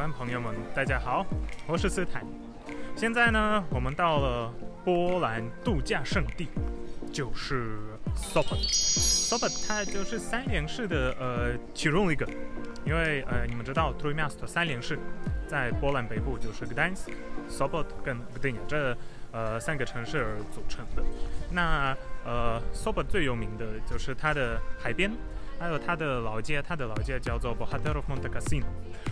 湾朋友们，大家好，我是斯坦。现在呢，我们到了波兰度假胜地，就是 Sopot。Sopot 它就是三联市的其中一个，因为你们知道 Trójmiasto 三联市在波兰北部就是 Gdańsk、Sopot 跟 Gdynia 这三个城市而组成的。那Sopot 最有名的就是它的海边。还有它的老街叫做 Bohaterów Monte Cassino，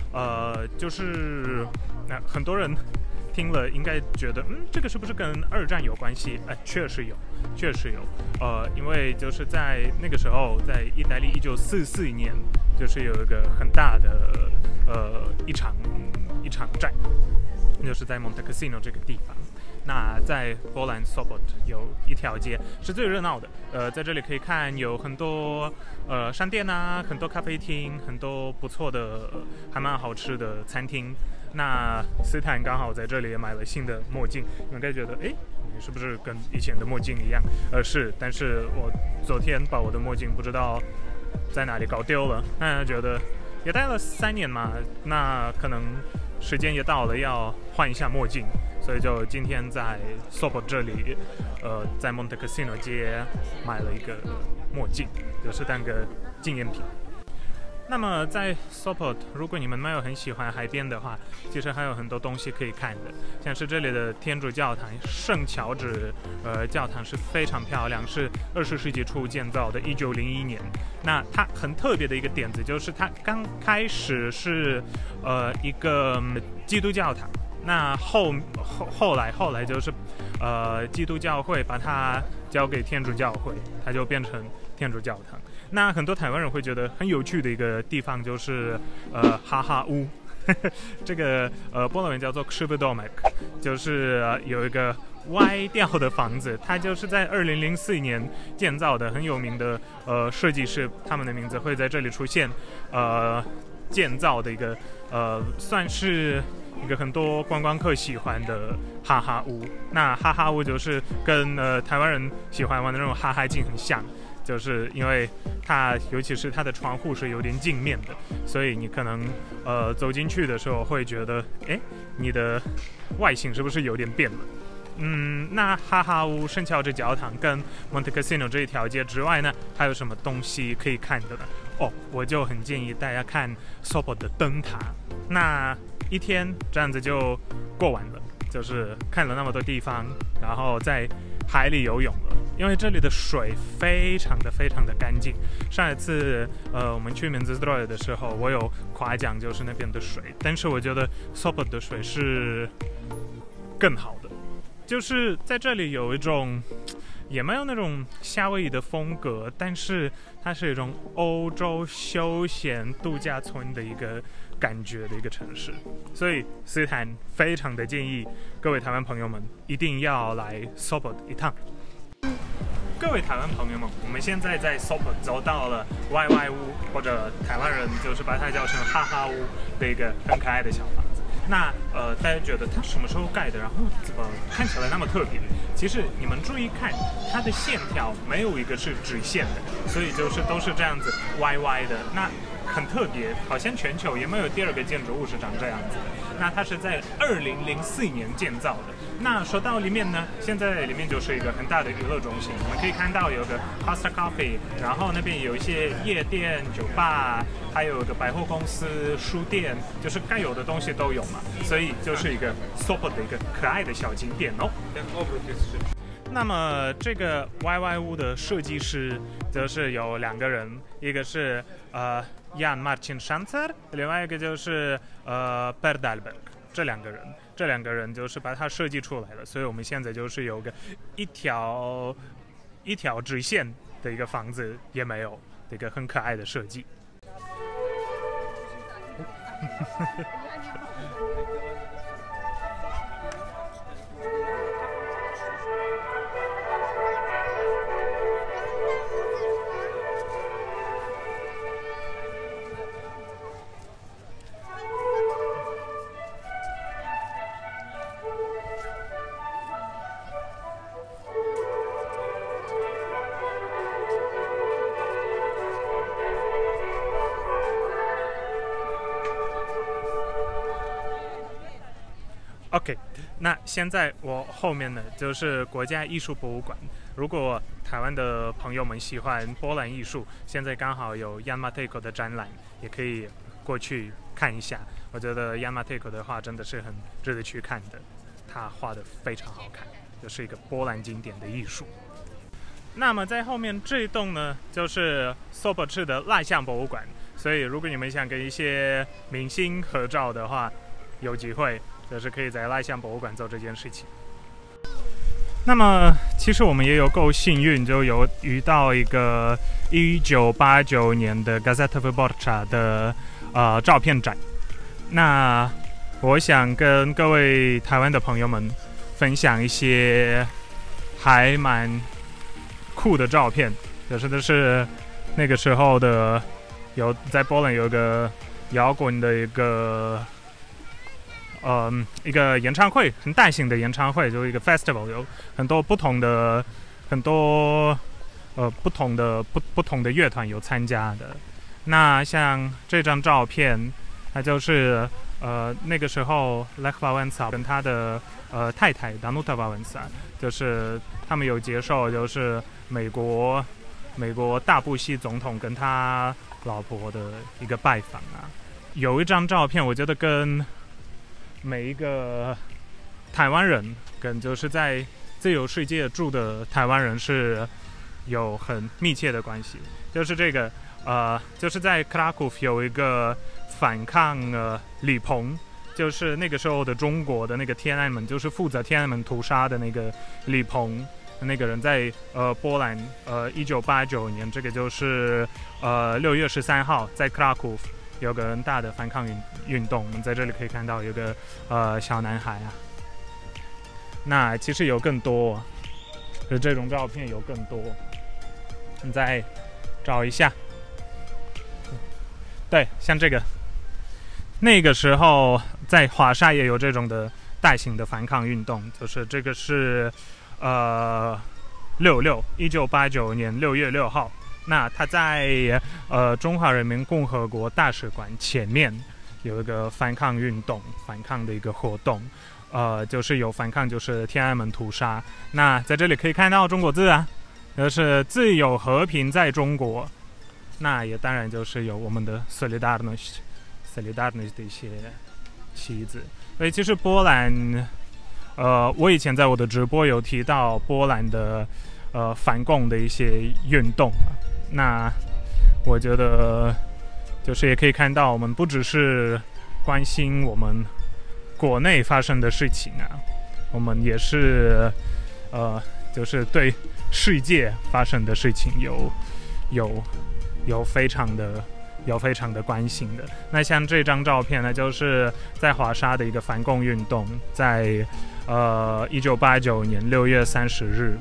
就是很多人听了应该觉得，这个是不是跟二战有关系？确实有，因为就是在那个时候，在意大利1944年，就是有一个很大的一场战，就是在 Monte Cassino 这个地方。那在波兰 Sopot 有一条街是最热闹的，在这里可以看有很多商店啊，很多咖啡厅，很多不错的还蛮好吃的餐厅。那斯坦刚好在这里也买了新的墨镜，你们该觉得你是不是跟以前的墨镜一样？是，但是我昨天把我的墨镜不知道在哪里搞丢了，那觉得也戴了3年嘛，那可能时间也到了要换一下墨镜，所以就今天在 Sopot 这里，在 Monte Cassino 街买了一个墨镜，就是当个纪念品。那么在 Sopot， 如果你们没有很喜欢海边的话，其实还有很多东西可以看的，像是这里的天主教堂圣乔治教堂是非常漂亮，是20世纪初建造的，1901年。那它很特别的一个点子就是它刚开始是一个基督教堂，那后来就是基督教会把它交给天主教会，它就变成天主教堂。那很多台湾人会觉得很有趣的一个地方就是哈哈屋，这个波兰文叫做 krzywy domek， 就是有一个歪掉的房子，它就是在2004年建造的，很有名的设计师，他们的名字会在这里出现，建造的一个算是一个很多观光客喜欢的哈哈屋。那哈哈屋就是跟台湾人喜欢玩的那种哈哈镜很像，就是因为它尤其是它的窗户是有点镜面的，所以你可能走进去的时候会觉得，你的外形是不是有点变了？那哈哈屋、圣乔治教堂跟 Monte Cassino 这一条街之外呢，还有什么东西可以看的呢？我就很建议大家看 Sopot 的灯塔。那一天这样子就过完了，就是看了那么多地方，然后在海里游泳了，因为这里的水非常的干净。上一次我们去Międzyzdroje的时候，我有夸奖就是那边的水，但是我觉得 Sopot 的水是更好的，就是在这里有一种也没有那种夏威夷的风格，但是它是一种欧洲休闲度假村的一个感觉的一个城市，所以斯坦非常的建议各位台湾朋友们一定要来 Sopot 一趟。各位台湾朋友们，我们现在在 Sopot 走到了 YY 屋，或者台湾人就是把它叫成哈哈屋的一个很可爱的小房子。那大家觉得它什么时候盖的？然后怎么看起来那么特别？其实你们注意看，它的线条没有一个是直线的，所以就是都是这样子歪歪的。那很特别，好像全球也没有第二个建筑物是长这样子的。那它是在2004年建造的。那说到里面呢，现在里面就是一个很大的娱乐中心，我们可以看到有个 Costa Coffee， 然后那边有一些夜店、酒吧，还有个百货公司、书店，就是该有的东西都有嘛，所以就是一个 Sopot 的一个可爱的小景点哦。那么这个 YY 屋的设计师则是有2个人，一个是Jan Marcin Szancer， 另外一个就是Per Dahlberg， 这两个人就是把它设计出来了，所以我们现在就是有个一条直线的一个房子也没有的一个很可爱的设计。 OK， 那现在我后面呢就是国家艺术博物馆。如果台湾的朋友们喜欢波兰艺术，现在刚好有 Jan Matejko 的展览，也可以过去看一下。我觉得 Jan Matejko 的画真的是很值得去看的，他画的非常好看，就是一个波兰经典的艺术。那么在后面这一栋呢，就是 Sopot 的蜡像博物馆。所以如果你们想跟一些明星合照的话，有机会就是可以在蜡像博物馆做这件事情。那么其实我们也有够幸运，就有遇到一个1989年的 Gazeta Wyborcza 的照片展。那我想跟各位台湾的朋友们分享一些还蛮酷的照片，就是那个时候的在波兰有一个摇滚的一个演唱会，很大型的演唱会，就一个 festival， 有很多不同的不同的乐团有参加的。那像这张照片，它就是那个时候 Lech Wałęsa 跟他的太太 Danuta Wałęsa， 就是他们有接受就是美国大布希总统跟他老婆的一个拜访啊。有一张照片，我觉得跟每一个台湾人跟就是在自由世界住的台湾人是有很密切的关系，就是这个就是在 Kraków 有一个反抗李鹏，就是那个时候的中国的那个天安门，就是负责天安门屠杀的那个李鹏，那个人在波兰1989年，这个就是6月13号在 Kraków 有个很大的反抗运动。我们在这里可以看到有个小男孩啊。那其实有更多，就是这种照片有更多。你再找一下，对，像这个，那个时候在华沙也有这种的大型的反抗运动，就是这个是1989年6月6号。那他在中华人民共和国大使馆前面有一个反抗运动，反抗的一个活动，就是有反抗，就是天安门屠杀。那在这里可以看到中国字啊，就是自由和平在中国。那也当然就是有我们的 Solidarność 的一些旗子。所以其实波兰，我以前在我的直播有提到波兰的反共的一些运动。那我觉得就是也可以看到，我们不只是关心我们国内发生的事情啊，我们也是就是对世界发生的事情有非常的关心的。那像这张照片呢，就是在华沙的一个反共运动，在1989年6月30日。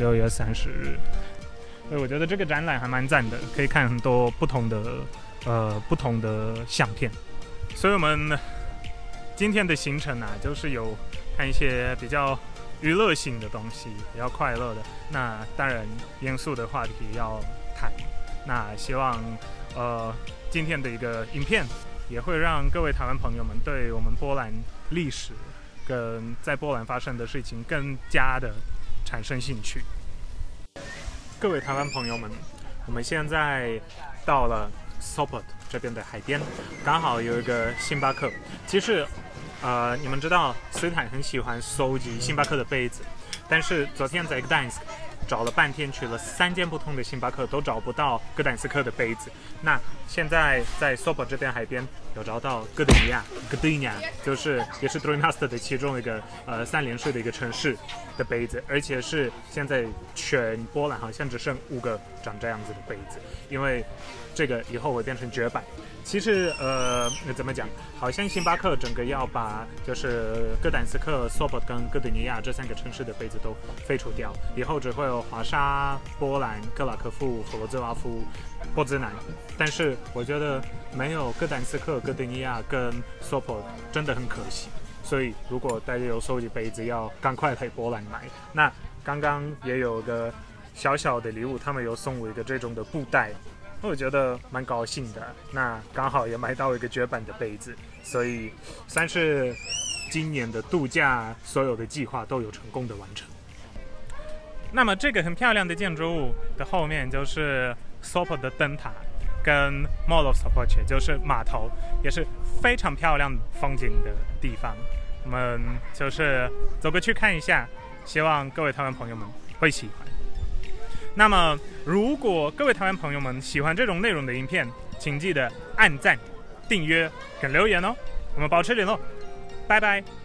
所以我觉得这个展览还蛮赞的，可以看很多不同的相片。所以我们今天的行程啊，就是有看一些比较娱乐性的东西，比较快乐的。那当然严肃的话题要谈。那希望今天的一个影片也会让各位台湾朋友们对我们波兰历史跟在波兰发生的事情更加的产生兴趣。各位台湾朋友们，我们现在到了 Sopot 这边的海边，刚好有一个星巴克。其实你们知道斯坦很喜欢收集星巴克的杯子，但是昨天在 Gdańsk 找了半天，去了3间不同的星巴克，都找不到哥胆斯克的杯子。那现在在 Sopot 这边海边有找到哥德尼亚，就是也是 Trójmiasto 的其中一个3连税的一个城市的杯子，而且是现在全波兰好像只剩5个长这样子的杯子，因为这个以后会变成绝版。其实怎么讲，好像星巴克整个要把就是哥胆斯克、Sopot 跟哥德尼亚这3个城市的杯子都废除掉，以后只会有华沙、波兰、克拉科夫、弗罗兹瓦夫、波兹南。但是我觉得没有哥胆斯克、哥德尼亚跟 Sopot 真的很可惜，所以如果大家有收集杯子，要赶快来波兰买。那刚刚也有个小小的礼物，他们有送我一个这种的布袋，我觉得蛮高兴的。那刚好也买到一个绝版的杯子，所以算是今年的度假所有的计划都有成功的完成。那么这个很漂亮的建筑物的后面就是 Sopot 的灯塔跟 Mall of Sopot， 就是码头，也是非常漂亮风景的地方。我们就是走过去看一下，希望各位台湾朋友们会喜欢。那么如果各位台湾朋友们喜欢这种内容的影片，请记得按赞、订阅跟留言哦。我们保持联络，拜拜。